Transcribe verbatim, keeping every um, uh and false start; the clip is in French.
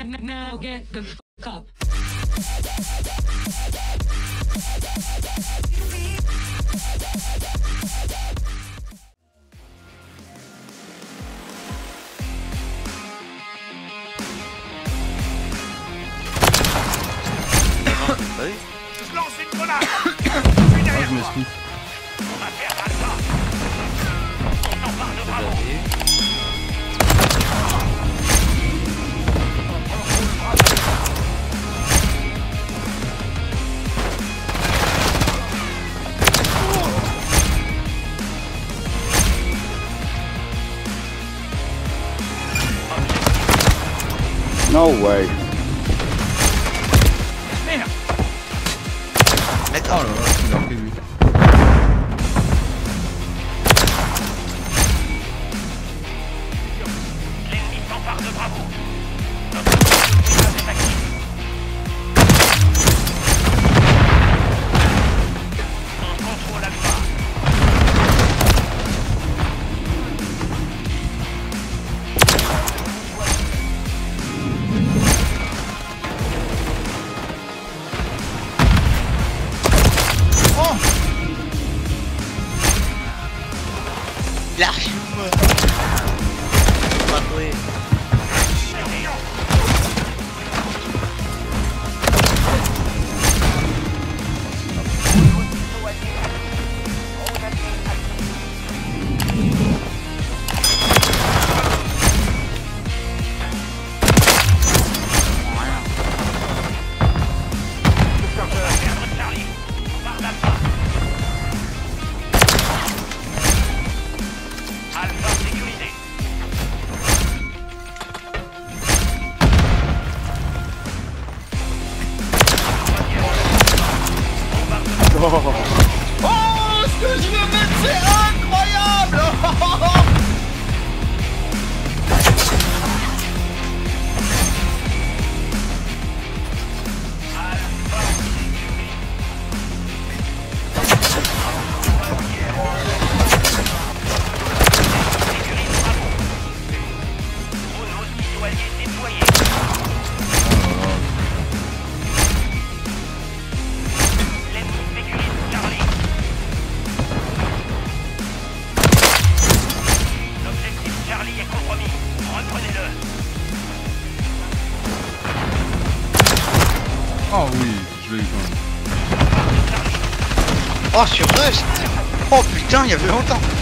Now get the fuck up. Je lance une grenade. Ah, je m'excuse. On va faire mal ça. On s'empare de bravo. No way. Merde. Mec, Oh là là, il a pris lui. L'ennemi s'empare de bravo. Notre entreprise est active. On contrôle Alpha. il archive. Pas trouvé. Oh, Oh, ce que je veux mettre, c'est incroyable. oh oui, je l'ai eu quand même. Oh, sur Rust. Oh putain, il y avait longtemps.